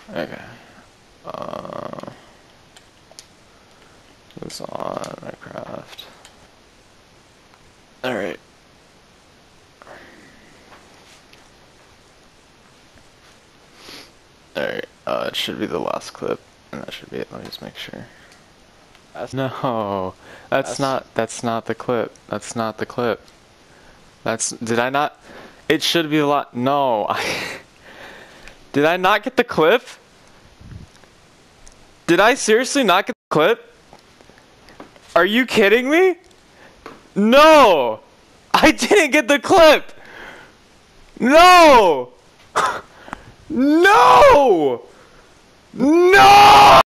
Okay. Who's on Minecraft? Alright. Alright, it should be the last clip. And that should be it. Let me just make sure. No, that's not the clip. That's not the clip. Did I not? It should be a lot. No, did I not get the clip? Did I seriously not get the clip? Are you kidding me? No, I didn't get the clip. No, no, no.